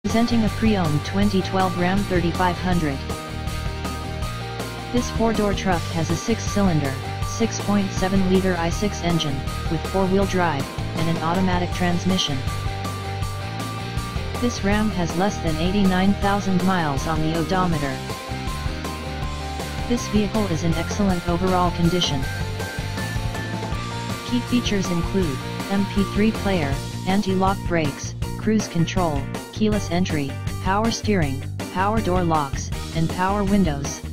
Presenting a pre-owned 2012 Ram 3500. This four-door truck has a six-cylinder, 6.7-liter i6 engine, with four-wheel drive, and an automatic transmission. This Ram has less than 89,000 miles on the odometer. This vehicle is in excellent overall condition. Key features include MP3 player, anti-lock brakes, cruise control, keyless entry, power steering, power door locks, and power windows.